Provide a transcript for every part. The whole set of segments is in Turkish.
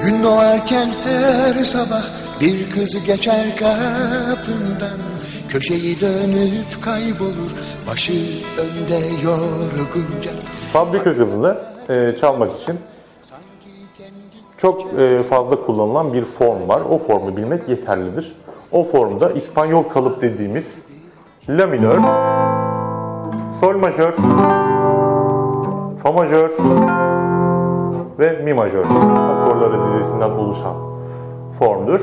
Gün doğarken her sabah bir kız geçer kapından, köşeyi dönüp kaybolur, başı önde yorgunca. Fabrika kızını çalmak için çok fazla kullanılan bir form var. O formu bilmek yeterlidir. O formda İspanyol kalıp dediğimiz La minör, Sol majör, Fa majör ve Mi majör akorları dizisinden oluşan formdur.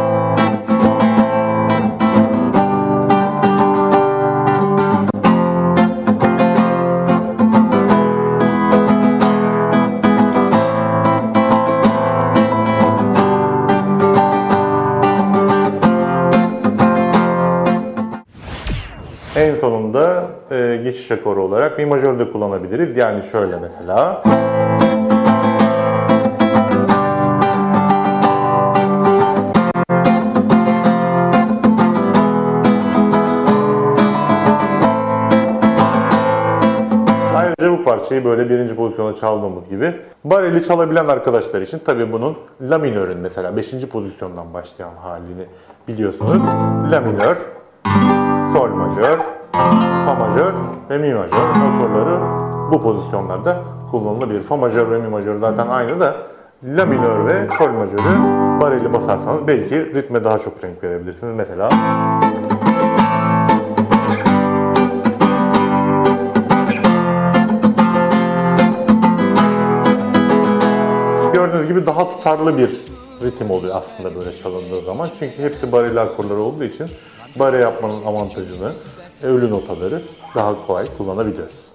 En sonunda geçiş akoru olarak Mi majörde kullanabiliriz. Yani şöyle mesela. Ayrıca bu parçayı böyle birinci pozisyona çaldığımız gibi bareli çalabilen arkadaşlar için tabii bunun La minörün mesela 5. pozisyondan başlayan halini biliyorsunuz. La minör, Sol majör, Fa majör ve Mi majör akorları bu pozisyonlarda kullanılabilir. Fa majör ve Mi majör zaten aynı da La minör ve Sol majörü bareli basarsanız belki ritme daha çok renk verebilirsiniz. Mesela gördüğünüz gibi daha tutarlı bir ritim oluyor aslında böyle çalındığı zaman. Çünkü hepsi bareli akorları olduğu için bare yapmanın avantajını, ölü notaları daha kolay kullanabiliyoruz.